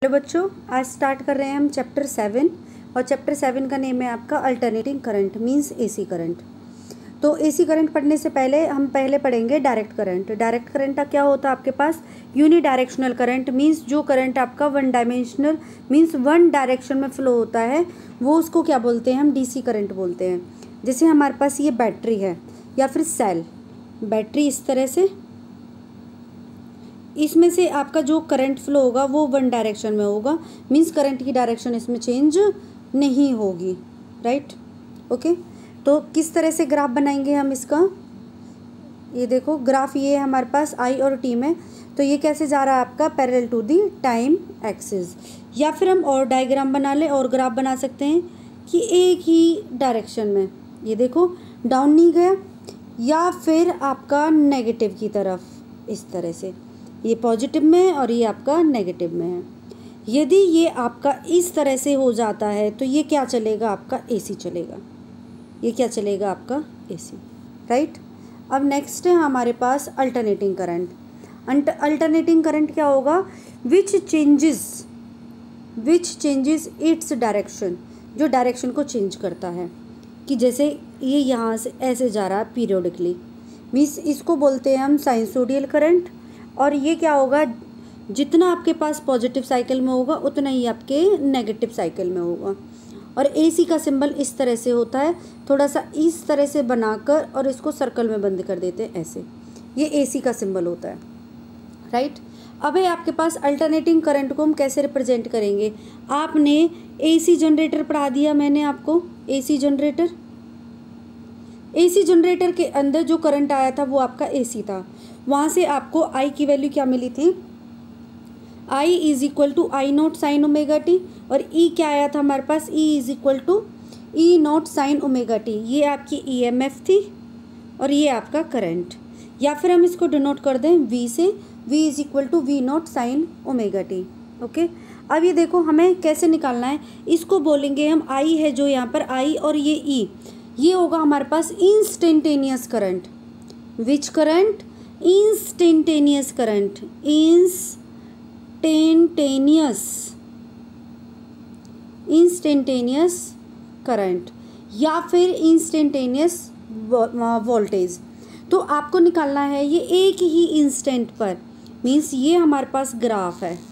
Hello बच्चों, आज start कर रहे हैं हम चैप्टर 7 और चैप्टर 7 का नेम है आपका alternating current means AC current. तो एसी करंट पढ़ने से पहले हम पढ़ेंगे डायरेक्ट करंट। डायरेक्ट करंट का क्या होता है आपके पास? यूनी डायरेक्शनल करंट मींस जो करंट आपका one dimensional means one direction में फ्लो होता है वो उसको क्या बोलते हैं? हम डीसी करंट बोलते हैं। जैसे हमारे पास ये बैटरी है या फिर सेल, बैटरी इस तरह से, इसमें से आपका जो करंट फ्लो होगा वो वन डायरेक्शन में होगा, मींस करंट की डायरेक्शन इसमें चेंज नहीं होगी, राइट? ओके, तो किस तरह से ग्राफ बनाएंगे हम इसका? ये देखो ग्राफ, ये हमारे पास आई और टी में, तो ये कैसे जा रहा है आपका? Parallel to the time axis. या फिर हम और डायग्राम बना ले और ग्राफ बना सकते हैं कि एक ही डायरेक्शन में, ये देखो डाउन नहीं गया, या फिर आपका नेगेटिव की तरफ इस तरह से, ये पॉजिटिव में है और ये आपका नेगेटिव में है। यदि ये आपका इस तरह से हो जाता है तो ये क्या चलेगा? आपका एसी चलेगा। ये क्या चलेगा? आपका एसी, राइट? अब नेक्स्ट है हमारे पास अल्टरनेटिंग करंट। अल्टरनेटिंग करंट क्या होगा? विच चेंजेस इट्स डायरेक्शन, जो डायरेक्शन को चेंज करता है। कि जैसे ये यहाँ से ऐसे जा रहा है पीरियोडिकली, मीन्स इसको बोलते हैं हम साइनसोडियल करंट। और ये क्या होगा? जितना आपके पास पॉजिटिव साइकिल में होगा उतना ही आपके नेगेटिव साइकिल में होगा। और एसी का सिंबल इस तरह से होता है, थोड़ा सा इस तरह से बनाकर और इसको सर्कल में बंद कर देते हैं ऐसे, ये एसी का सिंबल होता है, राइट? अब है आपके पास अल्टरनेटिंग करंट को हम कैसे रिप्रेजेंट करेंगे? आपने एसी जनरेटर पढ़ा दिया मैंने आपको। एसी जनरेटर के अंदर जो करंट आया था वो आपका एसी था। वहाँ से आपको आई की वैल्यू क्या मिली थी? I is equal to I naught sine omega t. और ई क्या आया था हमारे पास? E is equal to E naught sine omega t. ये आपकी ईएमएफ थी और ये आपका करंट। या फिर हम इसको डिनोट कर दें वी से, V is equal to V naught sine omega t. Okay, अब ये देखो हमें कैसे निकालना है, इसको बोलेंगे हम आई है जो यहाँ पर आई, और ये ई, ये होगा हमारे पास instantaneous current. Which current? Instantaneous current. Instantaneous current या फिर इंस्टेंटेनियस वोल्टेज। तो आपको निकालना है ये एक ही इंस्टेंट पर, मीन्स ये हमारे पास ग्राफ है,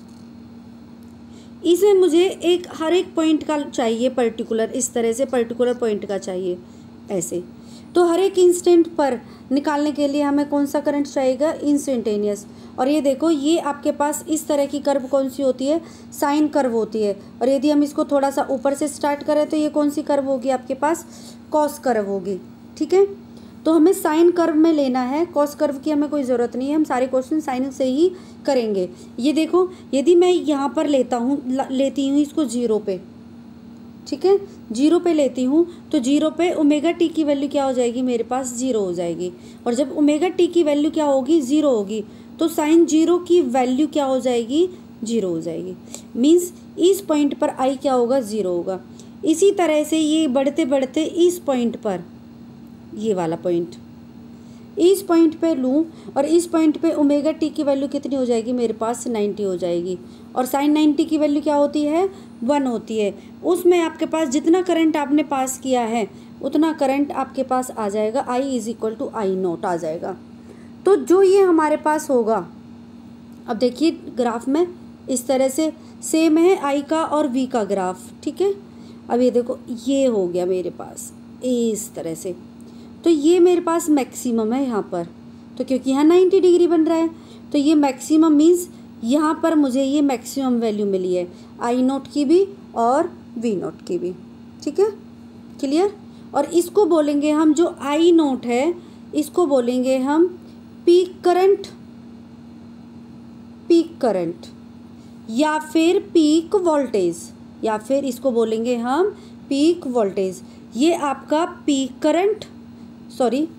इसमें मुझे हर एक पॉइंट का चाहिए पर्टिकुलर, इस तरह से पर्टिकुलर पॉइंट का चाहिए ऐसे। तो हर एक इंस्टेंट पर निकालने के लिए हमें कौन सा करंट चाहिएगा? इंस्टेंटेनियस। और ये देखो ये आपके पास इस तरह की कर्व कौन सी होती है? साइन कर्व होती है। और यदि हम इसको थोड़ा सा ऊपर से स्टार्ट करें तो ये कौन सी कर्व होगी आपके पास? कॉस कर्व होगी, ठीक है? तो हमें साइन कर्व में लेना है, कॉस कर्व की हमें कोई ज़रूरत नहीं है, हम सारे क्वेश्चन साइन से ही करेंगे। ये देखो यदि मैं यहाँ पर लेती हूँ इसको 0 पे, ठीक है, 0 पे लेती हूँ तो 0 पे ओमेगा टी की वैल्यू क्या हो जाएगी? मेरे पास 0 हो जाएगी। और जब ओमेगा टी की वैल्यू क्या होगी? 0 होगी, तो साइन 0 की वैल्यू क्या हो जाएगी? 0 हो जाएगी। मीन्स इस पॉइंट पर आई क्या होगा? 0 होगा। इसी तरह से ये बढ़ते बढ़ते इस पॉइंट पर, ये वाला पॉइंट, इस पॉइंट पे लूँ और इस पॉइंट पे ओमेगा टी की वैल्यू कितनी हो जाएगी? मेरे पास 90 हो जाएगी। और साइन 90 की वैल्यू क्या होती है? 1 होती है। उसमें आपके पास जितना करंट आपने पास किया है उतना करंट आपके पास आ जाएगा, I is equal to I naught आ जाएगा। तो जो ये हमारे पास होगा, अब देखिए ग्राफ में इस तरह से सेम है आई का और वी का ग्राफ, ठीक है? अब ये देखो ये हो गया मेरे पास इस तरह से, तो ये मेरे पास मैक्सिमम है यहाँ पर, तो क्योंकि यहाँ 90 डिग्री बन रहा है तो ये मैक्सिमम मीन्स यहाँ पर मुझे ये मैक्सिमम वैल्यू मिली है आई नोट की भी और वी नोट की भी, ठीक है? क्लियर? और इसको बोलेंगे हम, जो आई नोट है इसको बोलेंगे हम पीक करंट या फिर पीक वोल्टेज, या फिर इसको बोलेंगे हम पीक वोल्टेज। ये आपका पीक करंट, सॉरी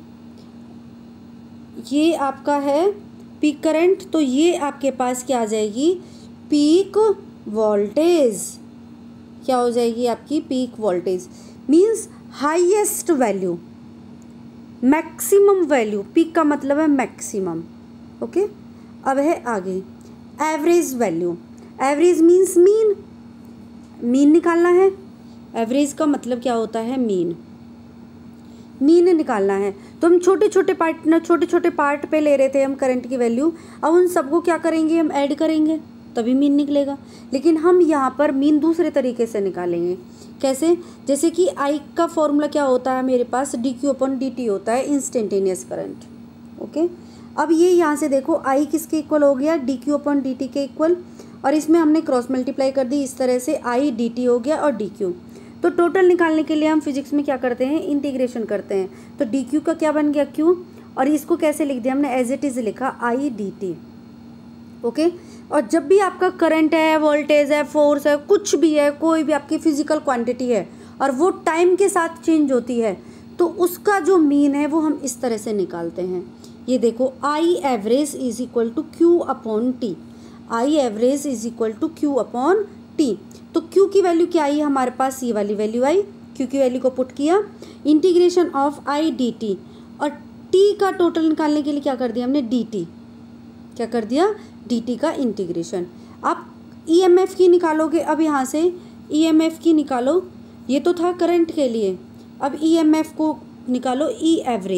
ये आपका है पीक करंट, तो ये आपके पास क्या आ जाएगी? Peak voltage. क्या हो जाएगी आपकी? Peak voltage means highest value, maximum value. Peak का मतलब है मैक्सिमम, ओके? अब है आगे average value. Average means mean, mean निकालना है। एवरेज का मतलब क्या होता है? मीन, मीन निकालना है। तो हम छोटे छोटे पार्ट पे ले रहे थे हम करंट की वैल्यू, अब उन सबको क्या करेंगे? हम ऐड करेंगे तभी मीन निकलेगा। लेकिन हम यहाँ पर मीन दूसरे तरीके से निकालेंगे। कैसे? जैसे कि आई का फॉर्मूला क्या होता है मेरे पास? dq/dt होता है, इंस्टेंटेनियस करंट। ओके, अब ये यहाँ से देखो आई किसके इक्वल हो गया? dq/dt के इक्वल, और इसमें हमने क्रॉस मल्टीप्लाई कर दी, इस तरह से आई dt हो गया और dq। तो टोटल निकालने के लिए हम फिजिक्स में क्या करते हैं? इंटीग्रेशन करते हैं। तो dq का क्या बन गया? q, और इसको कैसे लिख दिया हमने? एज इट इज़ लिखा आई dt। ओके, और जब भी आपका करंट है, वोल्टेज है, फोर्स है, कुछ भी है, कोई भी आपकी फिजिकल क्वांटिटी है और वो टाइम के साथ चेंज होती है, तो उसका जो मीन है वो हम इस तरह से निकालते हैं। ये देखो, I average is equal to Q/T। I average is equal to Q/T। तो Q की वैल्यू क्या आई हमारे पास? ये वाली वैल्यू आई। Q की वैल्यू को पुट किया, इंटीग्रेशन ऑफ आई dt, और T का टोटल निकालने के लिए क्या कर दिया हमने? dt। क्या कर दिया? dt का इंटीग्रेशन। आप EMF की निकालोगे, अब यहाँ से EMF की निकालो, ये तो था करंट के लिए, अब EMF को निकालो, E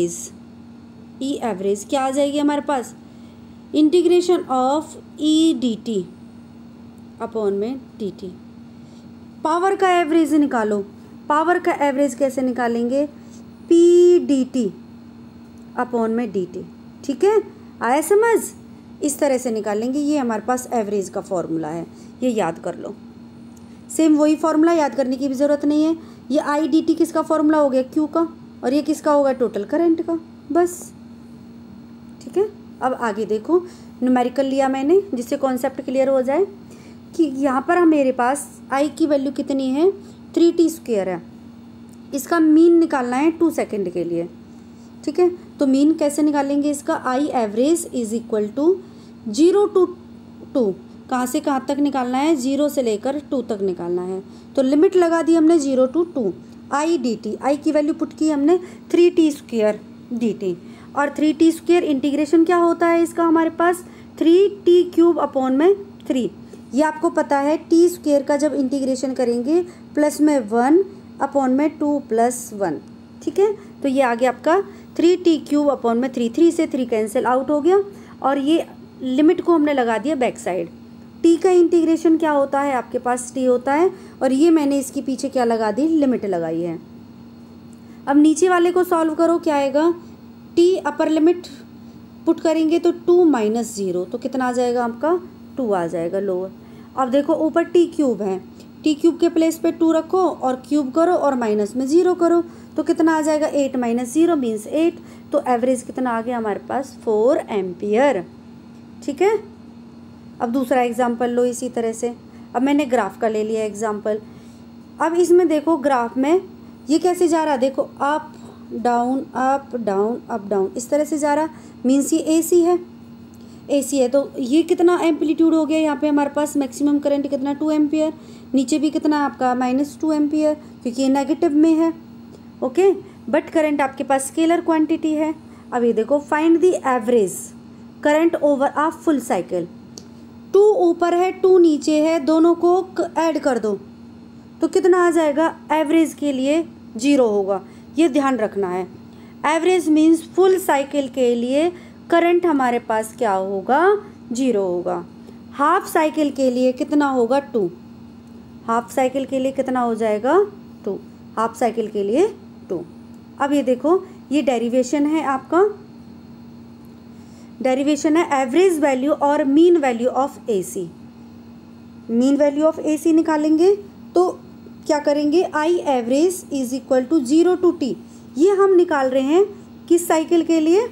एवरेज क्या आ जाएगी हमारे पास? Integration of E dt upon में dt। पावर का एवरेज निकालो, पावर का एवरेज कैसे निकालेंगे? P dt अपॉन में dt। ठीक है, आया समझ? इस तरह से निकालेंगे। ये हमारे पास एवरेज का फॉर्मूला है, ये याद कर लो। सेम वही फॉर्मूला, याद करने की भी ज़रूरत नहीं है। ये आई डी टी किसका फॉर्मूला हो गया? क्यू का, और ये किसका होगा? टोटल करंट का, बस। ठीक है, अब आगे देखो, न्यूमेरिकल लिया मैंने जिससे कॉन्सेप्ट क्लियर हो जाए कि यहाँ पर मेरे पास आई की वैल्यू कितनी है? 3t² है। इसका मीन निकालना है 2 सेकेंड के लिए। ठीक है, तो मीन कैसे निकालेंगे इसका? I average is equal to 0 to 2। कहाँ से कहाँ तक निकालना है? 0 से लेकर 2 तक निकालना है। तो लिमिट लगा दी हमने 0 to 2। आई dt, आई की वैल्यू पुट की हमने 3t² dt, और 3t² इंटीग्रेशन क्या होता है इसका हमारे पास? 3t³ अपॉन में 3। ये आपको पता है, t² का जब इंटीग्रेशन करेंगे प्लस में 1 अपॉन में 2 + 1। ठीक है, तो ये आ गया आपका 3t³ अपॉन में 3। 3 से 3 कैंसिल आउट हो गया, और ये लिमिट को हमने लगा दिया बैक साइड। t का इंटीग्रेशन क्या होता है? आपके पास t होता है, और ये मैंने इसके पीछे क्या लगा दी? लिमिट लगाई है। अब नीचे वाले को सॉल्व करो, क्या आएगा? t अपर लिमिट पुट करेंगे तो 2 - 0, तो कितना आ जाएगा आपका? 2 आ जाएगा लोअर। अब देखो ऊपर t³ है, t³ के प्लेस पे 2 रखो और क्यूब करो और माइनस में 0 करो, तो कितना आ जाएगा? 8 - 0 मीन्स 8। तो एवरेज कितना आ गया हमारे पास? 4 एम्पियर। ठीक है, अब दूसरा एग्जाम्पल लो इसी तरह से। अब मैंने ग्राफ का ले लिया एग्जाम्पल। अब इसमें देखो ग्राफ में ये कैसे जा रहा? देखो up down up down up down, इस तरह से जा रहा, मीन्स ये AC है। AC है तो ये कितना एम्पलीट्यूड हो गया यहाँ पे हमारे पास? मैक्सिमम करंट कितना? 2 एम्पियर। नीचे भी कितना आपका? -2 एम्पियर, क्योंकि ये नेगेटिव में है। ओके, बट करंट आपके पास स्केलर क्वांटिटी है। अब ये देखो, find the average current over a full cycle. 2 ऊपर है, 2 नीचे है, दोनों को ऐड कर दो तो कितना आ जाएगा? एवरेज के लिए 0 होगा, ये ध्यान रखना है। एवरेज मीन्स फुल साइकिल के लिए करंट हमारे पास क्या होगा? 0 होगा। हाफ साइकिल के लिए कितना होगा? 2। हाफ साइकिल के लिए कितना हो जाएगा? 2। हाफ साइकिल के लिए 2। अब ये देखो, ये डेरिवेशन है आपका, डेरिवेशन है एवरेज वैल्यू और mean value of AC। Mean value of AC निकालेंगे तो क्या करेंगे? I average is equal to 0 to t। ये हम निकाल रहे हैं किस साइकिल के लिए?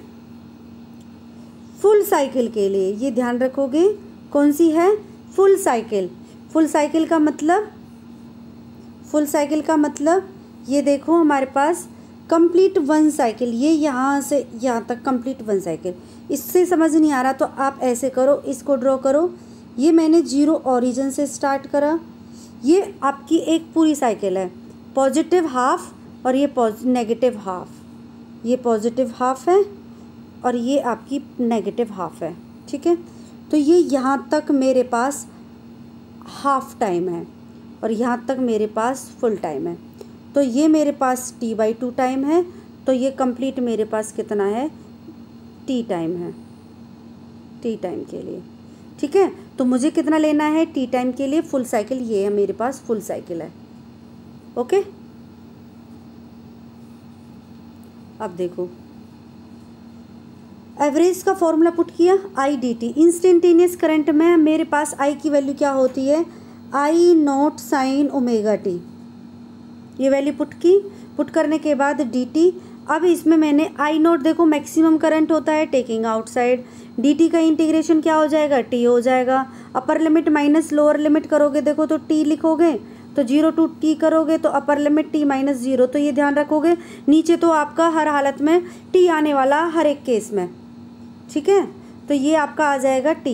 फुल साइकिल के लिए। ये ध्यान रखोगे, कौन सी है? Full cycle. फुल साइकिल का मतलब, फुल साइकिल का मतलब ये देखो हमारे पास कंप्लीट 1 साइकिल, ये यहाँ से यहाँ तक कंप्लीट 1 साइकिल। इससे समझ नहीं आ रहा तो आप ऐसे करो, इसको ड्रॉ करो। ये मैंने 0 ओरिजिन से स्टार्ट करा, ये आपकी एक पूरी साइकिल है, पॉजिटिव हाफ और ये नेगेटिव हाफ। ये पॉजिटिव हाफ है और ये आपकी नेगेटिव हाफ है। ठीक है, तो ये यहाँ तक मेरे पास हाफ टाइम है और यहाँ तक मेरे पास फुल टाइम है। तो ये मेरे पास t/2 टाइम है, तो ये कंप्लीट मेरे पास कितना है, t टाइम है, t टाइम के लिए। ठीक है, तो मुझे कितना लेना है t टाइम के लिए, फुल साइकिल, ये है मेरे पास फुल साइकिल है। ओके, अब देखो एवरेज का फॉर्मूला पुट किया, I/dt। इंस्टेंटेनियस करंट में मेरे पास I की वैल्यू क्या होती है, I0 sin ओमेगा t। ये वैल्यू पुट करने के बाद dt। अब इसमें मैंने I0 देखो मैक्सिमम करंट होता है टेकिंग आउटसाइड, dt का इंटीग्रेशन क्या हो जाएगा, t हो जाएगा। Upper limit minus lower limit करोगे देखो तो t लिखोगे, तो 0 to t करोगे तो अपर लिमिट t - 0, तो ये ध्यान रखोगे। नीचे तो आपका हर हालत में t आने वाला हर एक केस में। ठीक है, तो ये आपका आ जाएगा t,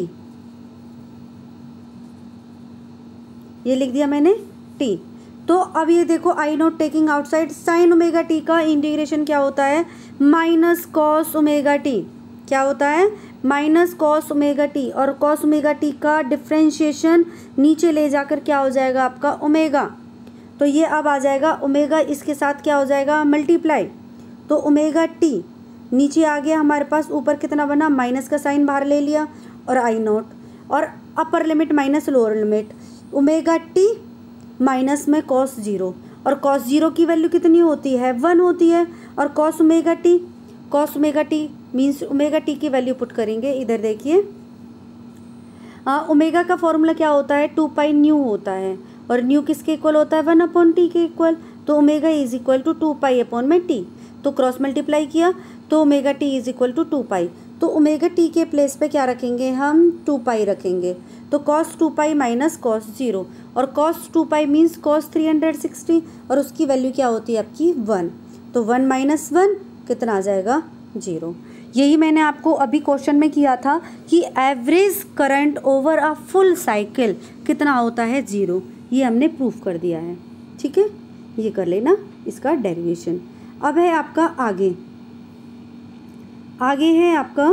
ये लिख दिया मैंने t। तो अब ये देखो I0 taking outside, sine omega T का इंटीग्रेशन क्या होता है, माइनस कॉस ओमेगा टी। क्या होता है, माइनस कॉस ओमेगा टी, और कॉस ओमेगा टी का डिफ्रेंशिएशन नीचे ले जाकर क्या हो जाएगा आपका ओमेगा। तो ये अब आ जाएगा ओमेगा, इसके साथ क्या हो जाएगा मल्टीप्लाई, तो ओमेगा टी नीचे आ गया हमारे पास, ऊपर कितना बना, माइनस का साइन बाहर ले लिया और I0, और upper limit minus lower limit, omega T minus में कॉस 0, और कॉस 0 की वैल्यू कितनी होती है, 1 होती है। और cos omega t means omega t की वैल्यू पुट करेंगे, इधर देखिए ओमेगा का फॉर्मूला क्या होता है, 2 न्यू होता है, और न्यू किसके इक्वल होता है, 1/t के इक्वल। तो omega is equal to 2π/t, तो क्रॉस मल्टीप्लाई किया तो omega t is equal to 2π। तो ओमेगा टी के प्लेस पे क्या रखेंगे हम, 2π रखेंगे, तो cos 2π माइनस cos 0, और cos 2π मीन्स cos 360, और उसकी वैल्यू क्या होती है आपकी 1, तो 1 - 1 कितना आ जाएगा 0। यही मैंने आपको अभी क्वेश्चन में किया था कि average current over a full cycle कितना होता है 0, ये हमने प्रूफ कर दिया है। ठीक है, ये कर लेना इसका डेरिवेशन। अब है आपका आगे है आपका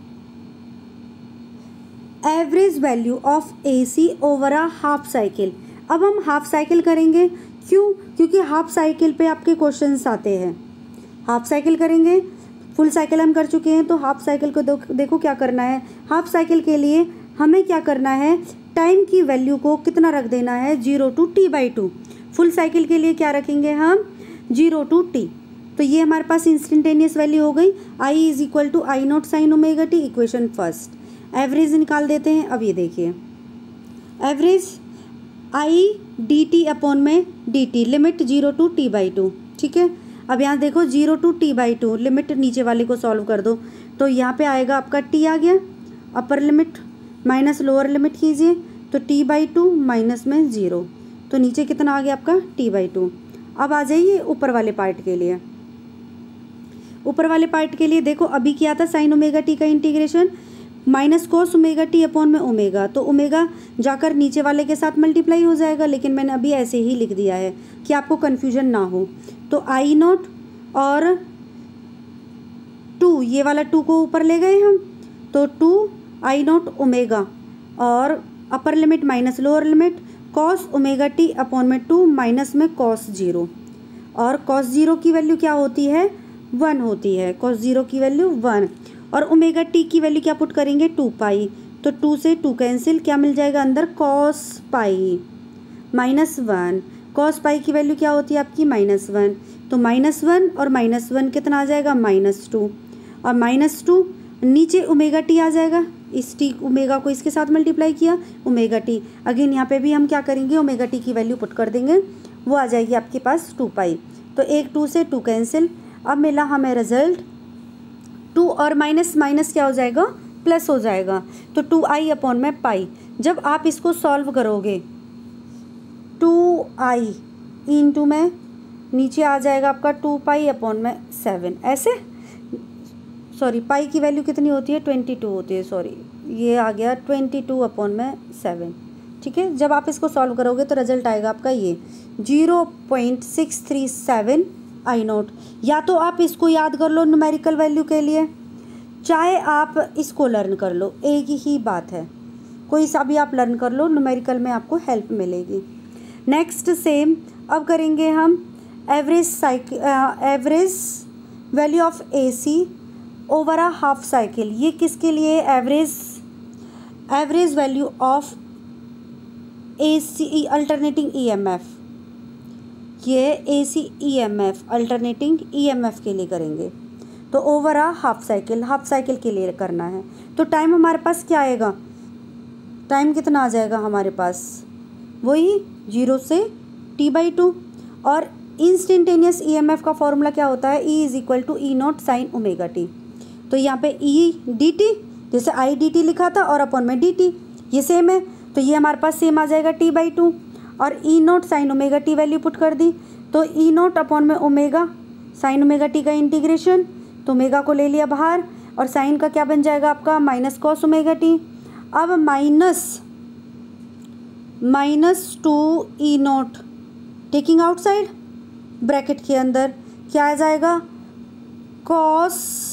average value of AC over a half cycle. अब हम हाफ साइकिल करेंगे, क्यों, क्योंकि हाफ साइकिल पे आपके क्वेश्चंस आते हैं। हाफ साइकिल करेंगे, फुल साइकिल हम कर चुके हैं, तो हाफ साइकिल को देखो क्या करना है। हाफ साइकिल के लिए हमें क्या करना है, टाइम की वैल्यू को कितना रख देना है, 0 to t/2। फुल साइकिल के लिए क्या रखेंगे हम, 0 to t। तो ये हमारे पास इंस्टेंटेनियस वैल्यू हो गई, I is equal to I0 sin omega t, equation first. Average निकाल देते हैं। अब ये देखिए average I/dt/dt, limit 0 to t/2। ठीक है, अब यहाँ देखो 0 to t/2, लिमिट नीचे वाले को सॉल्व कर दो, तो यहाँ पे आएगा आपका t आ गया, upper limit minus lower limit कीजिए, तो t/2 माइनस में 0, तो नीचे कितना आ गया आपका t/2। अब आ जाइए ऊपर वाले पार्ट के लिए। ऊपर वाले पार्ट के लिए देखो अभी किया था साइन ओमेगा टी का integration, minus cos omega T upon में ओमेगा, तो ओमेगा जाकर नीचे वाले के साथ मल्टीप्लाई हो जाएगा, लेकिन मैंने अभी ऐसे ही लिख दिया है कि आपको कन्फ्यूजन ना हो। तो I0 और 2, ये वाला 2 को ऊपर ले गए हम, तो 2I0 ओमेगा, और upper limit minus lower limit cos omega T upon में 2 माइनस में कॉस 0, और कॉस 0 की वैल्यू क्या होती है, 1 होती है, कॉस 0 की वैल्यू 1, और ओमेगा टी की वैल्यू क्या पुट करेंगे, 2π, तो 2 से 2 कैंसिल, क्या मिल जाएगा अंदर, cos π माइनस 1, cos π की वैल्यू क्या होती है आपकी -1, तो -1 और -1 कितना आ जाएगा, -2, और -2 नीचे ओमेगा टी आ जाएगा, इस टी ओमेगा को इसके साथ मल्टीप्लाई किया, ओमेगा टी अगेन यहाँ पे भी हम क्या करेंगे, ओमेगा टी की वैल्यू पुट कर देंगे, वो आ जाएगी आपके पास 2π, तो एक 2 से 2 कैंसिल। अब मिला हमें रिजल्ट 2 और माइनस माइनस क्या हो जाएगा, प्लस हो जाएगा, तो 2i अपॉन में पाई। जब आप इसको सॉल्व करोगे 2i इंटू में नीचे आ जाएगा आपका 2π अपॉन में 7, ऐसे सॉरी पाई की वैल्यू कितनी होती है, 22 होती है, सॉरी ये आ गया 22 अपॉन में 7। ठीक है, जब आप इसको सॉल्व करोगे तो रिजल्ट आएगा आपका ये 0.637 I0। या तो आप इसको याद कर लो न्यूमेरिकल वैल्यू के लिए, चाहे आप इसको लर्न कर लो, एक ही बात है। कोई सा भी आप लर्न कर लो, न्यूमेरिकल में आपको हेल्प मिलेगी। नेक्स्ट सेम अब करेंगे हम average value of AC over a half cycle. ये किसके लिए? Average value of AC alternating EMF, ये AC EMF अल्टरनेटिंग EMF के लिए करेंगे। तो ओवर अ हाफ साइकिल के लिए करना है। तो टाइम हमारे पास क्या आएगा? टाइम कितना आ जाएगा हमारे पास? वही 0 से T/2। और इंस्टेंटेनियस EMF का फॉर्मूला क्या होता है? E = E0 sin ωt। तो यहाँ पे E/dt, जैसे I/dt लिखा था और अपॉन में dt, ये सेम है, तो ये हमारे पास सेम आ जाएगा T/2। और E0 sin ωt value put कर दी, तो E0 अपॉन में ओमेगा sin ωt का इंटीग्रेशन, तो ओमेगा को ले लिया बाहर और साइन का क्या बन जाएगा आपका? Minus cos ωt। अब minus 2E0 taking outside bracket के अंदर क्या आ जाएगा? cos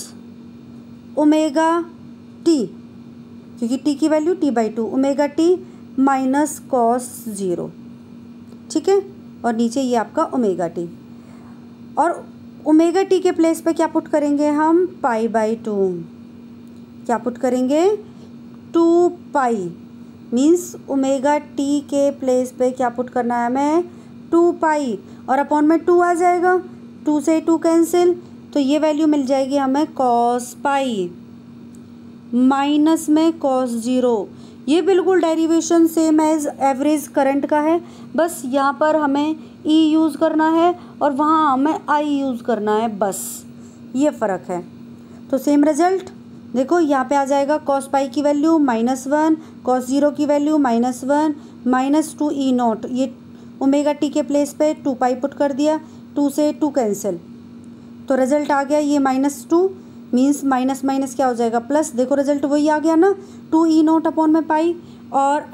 ωt, क्योंकि t की value T/2, ωt minus cos 0, ठीक है। और नीचे ये आपका ωt, और ωt के प्लेस पे क्या पुट करेंगे हम? π/2। क्या पुट करेंगे? 2π, मीन्स ωt के प्लेस पे क्या पुट करना है हमें? 2π, और अपॉन में 2 आ जाएगा, 2 से 2 कैंसिल, तो ये वैल्यू मिल जाएगी हमें cos π माइनस में cos 0। ये बिल्कुल derivation same as average current का है, बस यहाँ पर हमें E यूज़ करना है और वहाँ हमें I यूज़ करना है, बस ये फ़र्क है। तो सेम रिजल्ट देखो, यहाँ पे आ जाएगा cos π की वैल्यू -1, cos 0 की वैल्यू -1, -2E0, ये ωt के प्लेस पे 2π पुट कर दिया, 2 से 2 कैंसिल, तो रिजल्ट आ गया ये -2, मीन्स माइनस माइनस क्या हो जाएगा? प्लस। देखो रिजल्ट वही आ गया ना, 2E0 अपॉन में पाई। और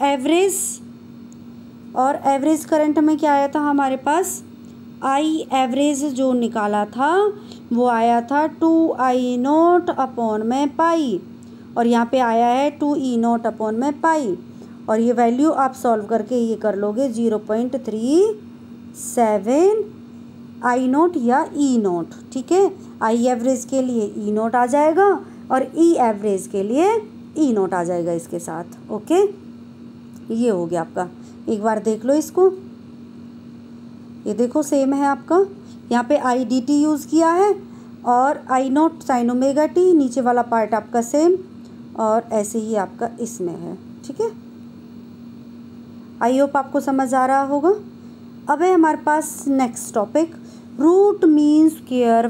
एवरेज करंट में क्या आया था हमारे पास? I एवरेज जो निकाला था वो आया था 2I0 अपॉन में पाई, और यहाँ पे आया है 2E0 अपॉन में पाई, और ये वैल्यू आप सॉल्व करके ये कर लोगे 0.37 I0 या E0, ठीक है। I एवरेज के लिए E0 आ जाएगा और E एवरेज के लिए E0 आ जाएगा इसके साथ, ओके। ये हो गया आपका, एक बार देख लो इसको, ये देखो सेम है आपका, यहाँ पे I/dt यूज़ किया है और I0 sin ωt, नीचे वाला पार्ट आपका सेम, और ऐसे ही आपका इसमें है, ठीक है। आई होप आपको समझ आ रहा होगा। अब है हमारे पास next topic, root mean square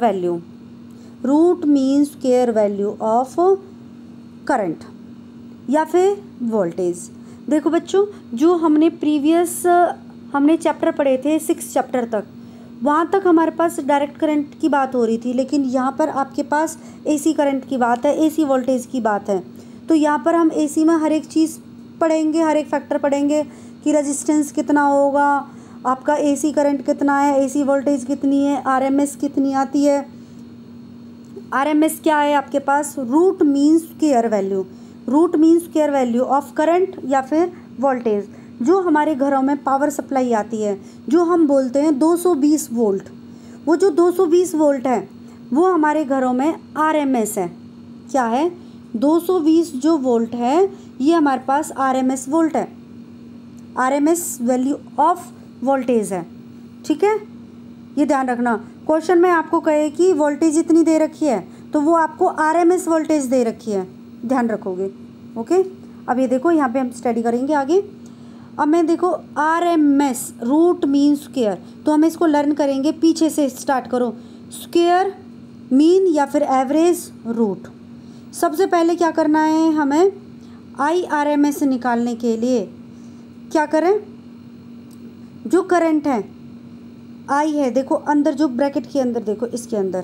value of current या फिर वोल्टेज। देखो बच्चों, जो हमने चैप्टर पढ़े थे 6 चैप्टर तक, वहाँ तक हमारे पास डायरेक्ट करंट की बात हो रही थी, लेकिन यहाँ पर आपके पास AC करंट की बात है, AC वोल्टेज की बात है। तो यहाँ पर हम AC में हर एक चीज़ पढ़ेंगे, हर एक फैक्टर पढ़ेंगे कि रेजिस्टेंस कितना होगा, आपका AC करंट कितना है, AC वोल्टेज कितनी है, RMS कितनी आती है। RMS क्या है आपके पास? Root mean square value of current या फिर वोल्टेज। जो हमारे घरों में पावर सप्लाई आती है, जो हम बोलते हैं 220 वोल्ट, वो जो 220 वोल्ट है वो हमारे घरों में RMS है। क्या है? 220 जो वोल्ट है ये हमारे पास RMS वोल्ट है, RMS वैल्यू ऑफ वोल्टेज है, ठीक है। ये ध्यान रखना, क्वेश्चन में आपको कहे कि वोल्टेज इतनी दे रखी है तो वो आपको RMS वोल्टेज दे रखी है, ध्यान रखोगे, ओके। अब ये देखो यहाँ पे हम स्टडी करेंगे आगे। अब मैं देखो RMS रूट मीन स्क्वायर, तो हम इसको लर्न करेंगे, पीछे से स्टार्ट करो। स्क्वायर, मीन या फिर एवरेज, रूट। सबसे पहले क्या करना है हमें? IRMS निकालने के लिए क्या करें? जो करंट है I है, देखो अंदर जो ब्रैकेट के अंदर, देखो इसके अंदर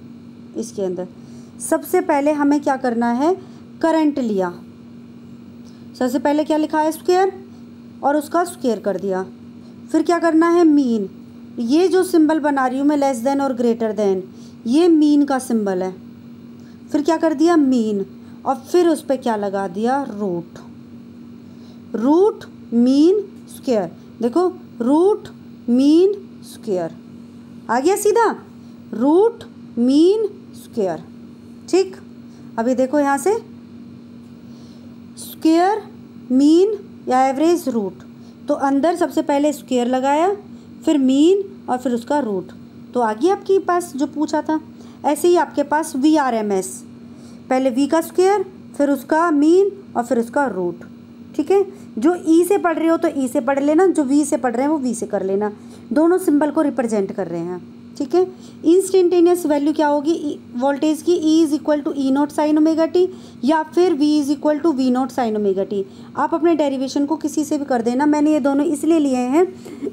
सबसे पहले हमें क्या करना है? करंट लिया, सबसे पहले क्या लिखा है? स्क्वायर, और उसका स्क्वायर कर दिया। फिर क्या करना है? मीन। ये जो सिंबल बना रही हूँ मैं, लेस देन और ग्रेटर देन, ये मीन का सिंबल है। फिर क्या कर दिया? मीन, और फिर उस पर क्या लगा दिया? रूट। रूट मीन स्क्वायर, देखो रूट मीन स्क्वायर आ गया सीधा, रूट मीन स्क्वायर। ठीक, अभी देखो यहाँ से स्क्वायर मीन या एवरेज रूट, तो अंदर सबसे पहले स्क्वायर लगाया, फिर मीन और फिर उसका रूट, तो आ गया आपके पास जो पूछा था। ऐसे ही आपके पास VRMS, पहले V का स्क्वायर, फिर उसका मीन और फिर उसका रूट। ठीक है, जो E से पढ़ रहे हो तो E से पढ़ लेना, जो V से पढ़ रहे हैं वो V से कर लेना, दोनों सिंबल को रिप्रेजेंट कर रहे हैं। ठीक है, इंस्टेंटेनियस वैल्यू क्या होगी वोल्टेज की, E is equal to E naught sine omega t या फिर V is equal to V naught sine omega t. आप अपने डेरिवेशन को किसी से भी कर देना, मैंने ये दोनों इसलिए लिए हैं,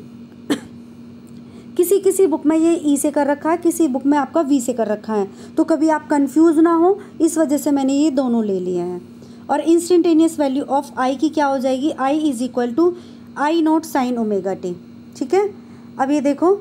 किसी बुक में ये E से कर रखा है, किसी बुक में आपका V से कर रखा है, तो कभी आप कंफ्यूज ना हो, इस वजह से मैंने ये दोनों ले लिए हैं। और इंस्टेंटेनियस वैल्यू ऑफ I की क्या हो जाएगी, I is equal to I naught sine omega t. ठीक है, अब ये देखो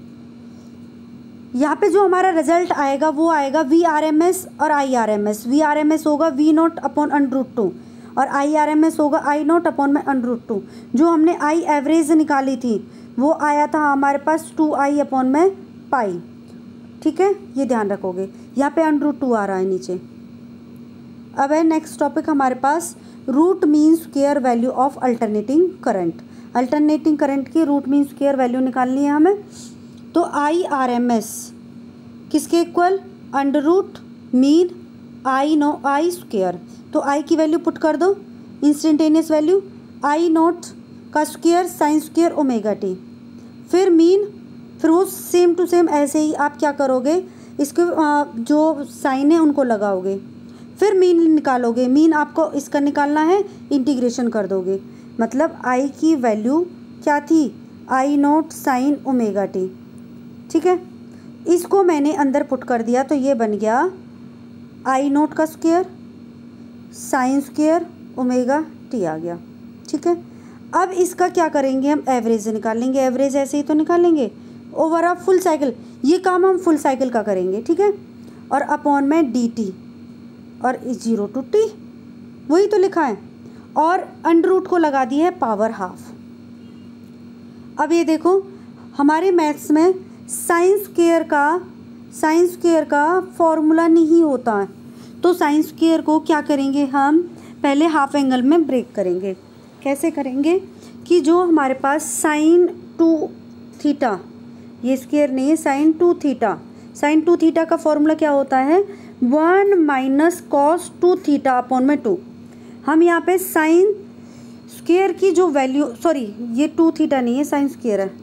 यहाँ पे जो हमारा रिजल्ट आएगा वो आएगा VRMS और IRMS। VRMS होगा V नॉट अपॉन √2 और IRMS होगा I नॉट अपॉन में √2। जो हमने I एवरेज निकाली थी वो आया था हमारे पास 2I अपॉन में पाई। ठीक है, ये ध्यान रखोगे, यहाँ पे √2 आ रहा है नीचे। अब है नेक्स्ट टॉपिक हमारे पास root mean square value of alternating current. Alternating current की रूट मीन स्क्वायर वैल्यू निकालनी है हमें, तो IRMS किसके इक्वल, under root mean I square, तो I की वैल्यू पुट कर दो, इंस्टेंटेनियस वैल्यू I नॉट का square sine square omega T, फिर मीन, फिर वो सेम टू सेम ऐसे ही आप क्या करोगे, इसके जो साइन है उनको लगाओगे, फिर मीन निकालोगे, मीन आपको इसका निकालना है, इंटीग्रेशन कर दोगे, मतलब I की वैल्यू क्या थी, I naught sine omega t. ठीक है, इसको मैंने अंदर पुट कर दिया, तो ये बन गया I नॉट का square sine square omega t आ गया। ठीक है, अब इसका क्या करेंगे, हम एवरेज निकालेंगे, एवरेज ऐसे ही तो निकालेंगे ओवर ऑफ फुल साइकिल, ये काम हम फुल साइकिल का करेंगे। ठीक है, और अपॉन में dt और 0 टू t, वही तो लिखा है, और अंडर रूट को लगा दिया है पावर हाफ। अब ये देखो हमारे मैथ्स में साइन स्क्वायर का फॉर्मूला नहीं होता है, तो साइन स्क्वायर को क्या करेंगे, हम पहले हाफ एंगल में ब्रेक करेंगे। कैसे करेंगे कि जो हमारे पास साइन 2 थीटा, ये स्क्वायर नहीं है, साइन 2 थीटा, साइन 2 थीटा का फॉर्मूला क्या होता है, 1 माइनस कॉस 2 थीटा अपॉन में 2। हम यहाँ पे साइन स्क्वायर की जो वैल्यू, सॉरी ये 2 थीटा नहीं है, साइन स्क्वायर है,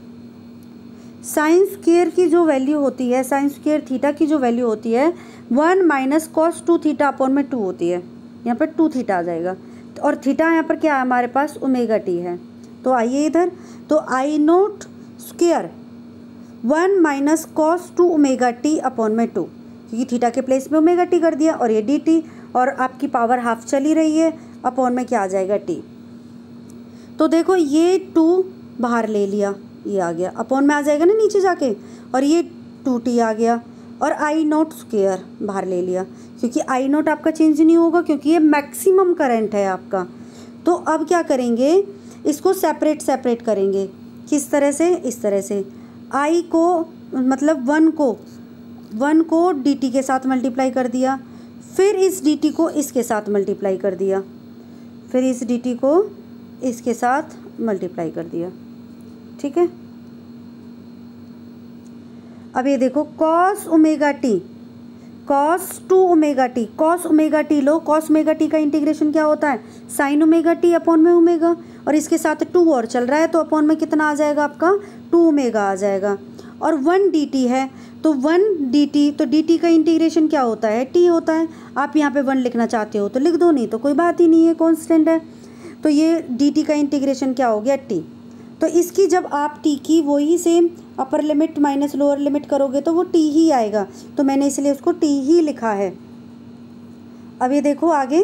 साइन स्क्वायर की जो वैल्यू होती है, साइन स्क्वायर थीटा की जो वैल्यू होती है 1 माइनस कॉस 2 थीटा अपॉन में 2 होती है, यहाँ पर 2 थीटा आ जाएगा, और थीटा यहाँ पर क्या है हमारे पास, ओमेगा टी है। तो आइए इधर, तो I naught square 1 minus cos 2 omega T upon में 2, क्योंकि थीटा के प्लेस में ओमेगा टी कर दिया, और ये dt, और आपकी पावर हाफ चली रही है, अपॉन में क्या आ जाएगा t। तो देखो ये 2 बाहर ले लिया, ये आ गया, अपॉन में आ जाएगा ना नीचे जाके, और ये 2t आ गया, और I नॉट स्क्वायर बाहर ले लिया, क्योंकि I नॉट आपका चेंज नहीं होगा, क्योंकि ये मैक्सिमम करंट है आपका। तो अब क्या करेंगे, इसको सेपरेट करेंगे, किस तरह से, इस तरह से, I को मतलब 1 को dt के साथ मल्टीप्लाई कर दिया, फिर इस dt को इसके साथ मल्टीप्लाई कर दिया, फिर इस dt को इसके साथ मल्टीप्लाई कर दिया। ठीक है, अब ये देखो cos omega t, cos 2 omega t, cos omega t लो, कॉस ओमेगा टी का इंटीग्रेशन क्या होता है, साइन ओमेगा टी अपॉन में ओमेगा, और इसके साथ 2 और चल रहा है, तो अपॉन में कितना आ जाएगा आपका, 2 ओमेगा आ जाएगा, और 1 dt है, तो 1 dt, तो dt का इंटीग्रेशन क्या होता है, t होता है। आप यहाँ पे 1 लिखना चाहते हो तो लिख दो, नहीं तो कोई बात ही नहीं है, कांस्टेंट है। तो ये dt का इंटीग्रेशन क्या हो गया, t। तो इसकी जब आप t की वही same upper limit minus lower limit करोगे तो वो t ही आएगा, तो मैंने इसलिए उसको t ही लिखा है। अब ये देखो आगे,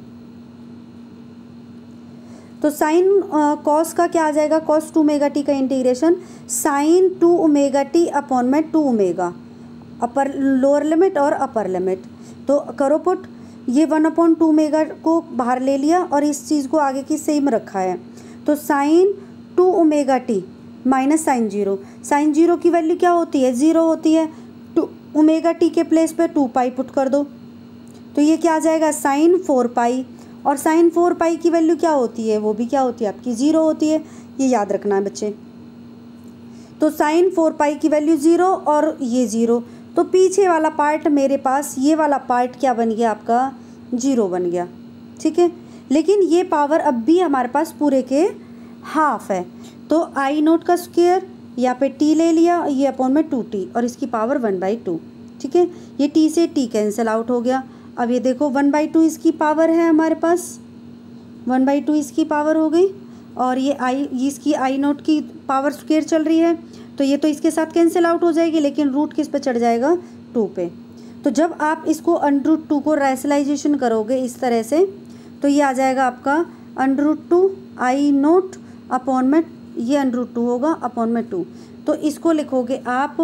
तो साइन कॉस का क्या आ जाएगा, कॉस 2 ओमेगा टी का integration sine 2 omega T upon में 2 ओमेगा, अपर लोअर लिमिट और अपर लिमिट, तो करो पुट, ये 1/2 ओमेगा को बाहर ले लिया और इस चीज़ को आगे की सेम रखा है, तो sine 2 omega T minus sine 0। Sine 0 की वैल्यू क्या होती है, 0 होती है। 2 ओमेगा टी के प्लेस पे 2 पाई पुट कर दो, तो ये क्या आ जाएगा, साइन 4 पाई। और साइन 4 पाई की वैल्यू क्या होती है, वो भी क्या होती है आपकी 0 होती है, ये याद रखना है बच्चे। तो साइन 4 पाई की वैल्यू 0 और ये 0, तो पीछे वाला पार्ट मेरे पास ये वाला पार्ट क्या बन गया आपका, 0 बन गया। ठीक है, लेकिन ये पावर अब भी हमारे पास पूरे के हाफ है, तो आई नोट का स्क्वायर यहाँ पे टी ले लिया, ये अपॉन में 2t और इसकी पावर 1/2। ठीक है, ये t से t कैंसिल आउट हो गया। अब ये देखो 1/2 इसकी पावर है हमारे पास, 1/2 इसकी पावर हो गई, और ये इसकी आई नोट की पावर स्क्वायर चल रही है, तो ये तो इसके साथ कैंसिल आउट हो जाएगी, लेकिन रूट किस पे चढ़ जाएगा, 2 पे। तो जब आप इसको √2 को रैशनलाइजेशन करोगे इस तरह से, तो ये आ जाएगा आपका √2 आई नोट अपॉन में, ये √2 होगा अपॉन में 2, तो इसको लिखोगे आप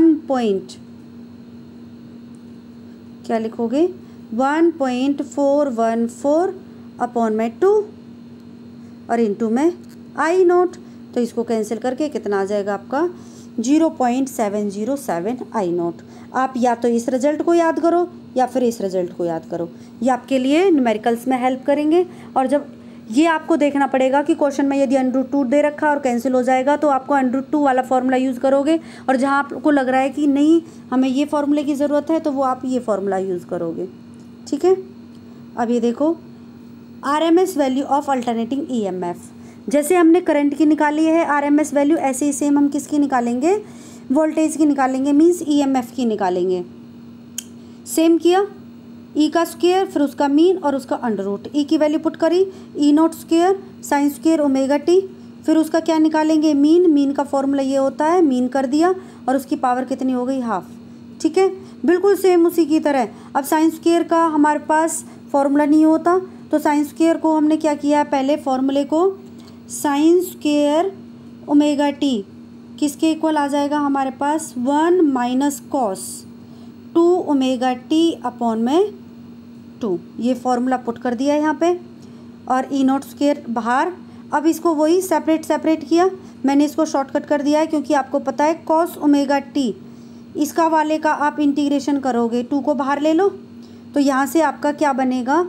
1.414 अपॉन में 2 और इंटू में आई नोट, तो इसको कैंसिल करके कितना आ जाएगा आपका 0.707 आई नोट। आप या तो इस रिजल्ट को याद करो या फिर इस रिजल्ट को याद करो, ये आपके लिए न्यूमेरिकल्स में हेल्प करेंगे। और जब ये आपको देखना पड़ेगा कि क्वेश्चन में यदि √2 दे रखा और कैंसिल हो जाएगा, तो आपको √2 वाला फॉर्मूला यूज़ करोगे, और जहाँ आपको लग रहा है कि नहीं हमें ये फॉर्मूले की ज़रूरत है, तो वो आप ये फॉर्मूला यूज़ करोगे। ठीक है, अब ये देखो RMS value of alternating EMF, जैसे हमने करंट की निकाली है RMS वैल्यू, ऐसे ही सेम हम किसकी निकालेंगे, वोल्टेज की निकालेंगे, मीन्स EMF की निकालेंगे। सेम किया, ई का स्क्वायर फिर उसका मीन और उसका √, ई की वैल्यू पुट करी, E naught square sine square omega T, फिर उसका क्या निकालेंगे, मीन का फॉर्मूला ये होता है, मीन कर दिया और उसकी पावर कितनी हो गई, हाफ। ठीक है, बिल्कुल सेम उसी की तरह। अब साइन स्क्वायर का हमारे पास फॉर्मूला नहीं होता, तो साइन स्क्वायर को हमने क्या किया, पहले फॉर्मूले को साइन स्क्वायर ओमेगा टी किसके इक्वल आ जाएगा हमारे पास, 1 minus cos 2 omega T upon में 2, ये फॉर्मूला पुट कर दिया यहाँ पे, और ई नोट स्क्वायर बाहर। अब इसको वही सेपरेट किया, मैंने इसको शॉर्टकट कर दिया है क्योंकि आपको पता है कॉस ओमेगा टी, इसका वाले का आप इंटीग्रेशन करोगे, 2 को बाहर ले लो, तो यहाँ से आपका क्या बनेगा,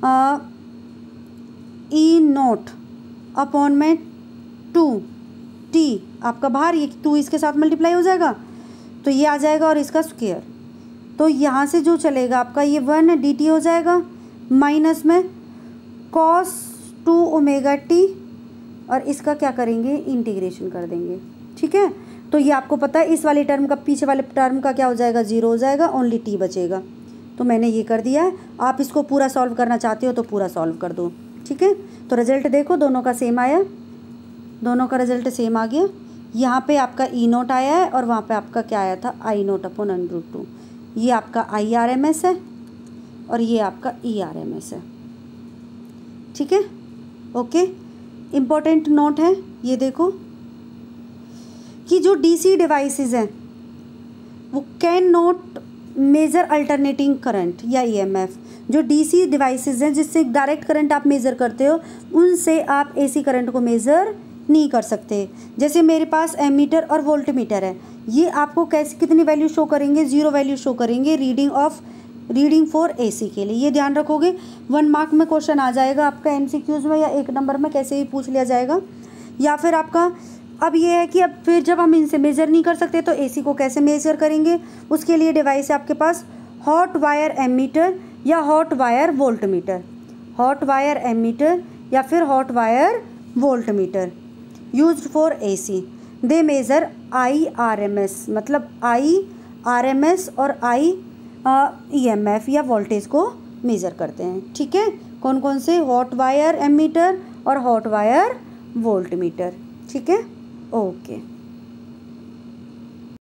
ई नोट अपॉन में 2t आपका बाहर, ये 2 इसके साथ मल्टीप्लाई हो जाएगा, तो ये आ जाएगा और इसका स्क्वायर, तो यहाँ से जो चलेगा आपका ये 1 dt हो जाएगा, माइनस में cos 2 ओमेगा टी, और इसका क्या करेंगे, इंटीग्रेशन कर देंगे। ठीक है, तो ये आपको पता है इस वाली टर्म का पीछे वाले टर्म का क्या हो जाएगा, 0 हो जाएगा, ओनली t बचेगा। तो मैंने ये कर दिया है, आप इसको पूरा सॉल्व करना चाहते हो तो पूरा सॉल्व कर दो। ठीक है, तो रिजल्ट देखो दोनों का सेम आया, दोनों का रिजल्ट सेम आ गया। यहाँ पे आपका ई नोट आया है और वहाँ पे आपका क्या आया था, आई नोट अपॉन √2। ये आपका IRMS है और ये आपका ERMS है। ठीक है, ओके। इम्पोर्टेंट नोट है, ये देखो कि जो DC डिवाइसेस हैं वो can not measure alternating current या EMF। जो DC डिवाइसेस हैं जिससे डायरेक्ट करंट आप मेज़र करते हो, उनसे आप AC करंट को मेज़र नहीं कर सकते। जैसे मेरे पास एमीटर और वोल्टमीटर है, ये आपको कैसे कितनी वैल्यू शो करेंगे, 0 वैल्यू शो करेंगे रीडिंग फॉर AC के लिए। ये ध्यान रखोगे, 1 मार्क में क्वेश्चन आ जाएगा आपका MCQs में, या 1 नंबर में कैसे भी पूछ लिया जाएगा। या फिर आपका अब ये है कि अब फिर जब हम इनसे मेज़र नहीं कर सकते तो AC को कैसे मेज़र करेंगे, उसके लिए डिवाइस है आपके पास हॉट वायर एमीटर या hot wire voltmeter, hot wire ammeter या फिर hot wire voltmeter used for AC। They measure IRMS, मतलब IRMS और EMF या वोल्टेज को मेज़र करते हैं। ठीक है, कौन कौन से, हॉट वायर एमीटर और हॉट वायर वोल्टमीटर। ठीक है, ओके।